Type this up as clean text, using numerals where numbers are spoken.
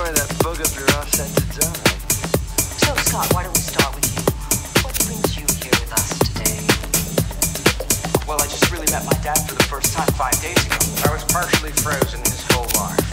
story that bug up your offset to die. So, Scott, why don't we start with you? What brings you here with us today? Well, I just really met my dad for the first time 5 days ago. I was partially frozen his whole life.